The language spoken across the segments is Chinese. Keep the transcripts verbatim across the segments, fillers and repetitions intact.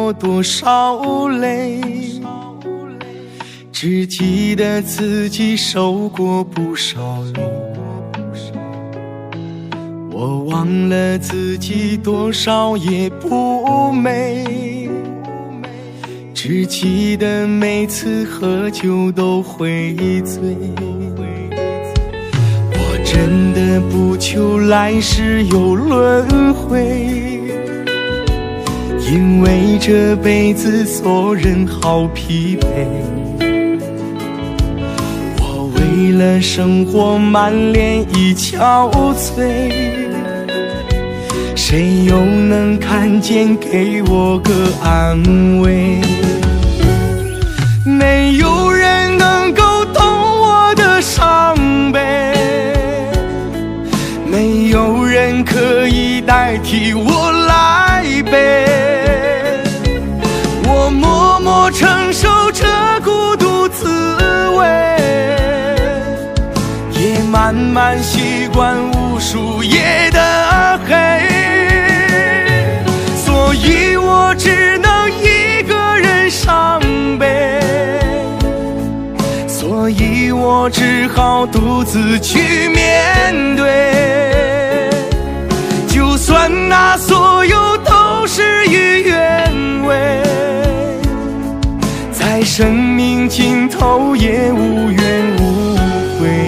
过多少泪，只记得自己受过不少累。我忘了自己多少也不美，只记得每次喝酒都会醉。我真的不求来世有轮回，因为这辈子做人好疲惫。我为了生活满脸已憔悴，谁又能看见给我个安慰？没有人能够懂我的伤悲，没有人可以代替我来背。我默默承受着孤独滋味，也慢慢习惯无数夜的黑。所以我只能一个人伤悲，所以我只好独自去面对。就算那所有都事与愿违，在生命尽头也无怨无悔。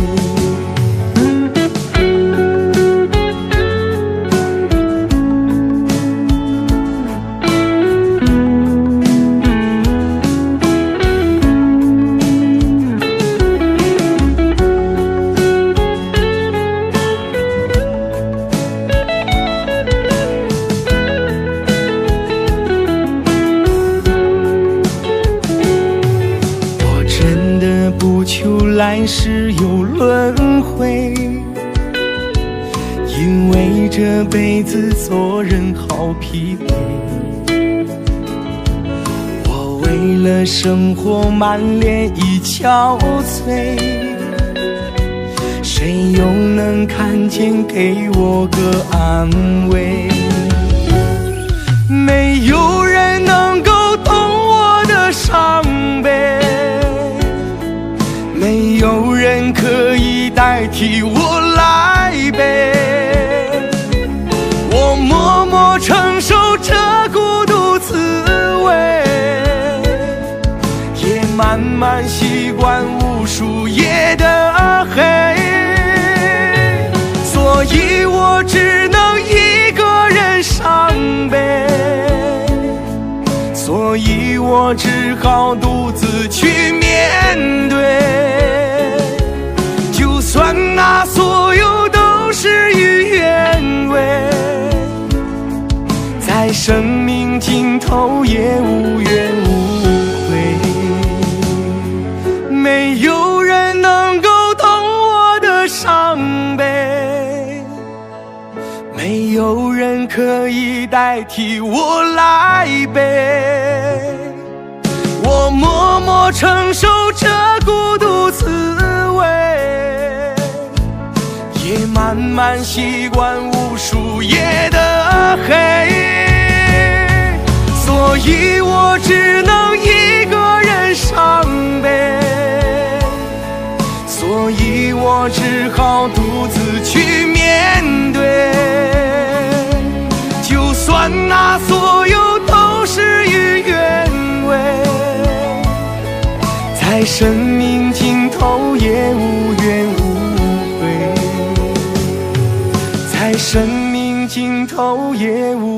来世有轮回，因为这辈子做人好疲惫。我为了生活满脸已憔悴，谁又能看见给我个安慰？没有人能够懂我的伤悲，没有人可以代替我来背。我默默承受着孤独滋味，也慢慢习惯无数夜的黑。所以我只能一个人伤悲，所以我只好独自去面对。就算那所有都事与愿违，在生命尽头也无怨无悔。没有人能够懂我的伤悲，没有人可以代替我来背。我默默承受着孤独滋味，也慢慢习惯无数夜的黑。所以我只能一个人伤悲，所以我只好独自去面对。就算那所有都事与愿违，在生命尽头也无怨无悔，在生命尽头也无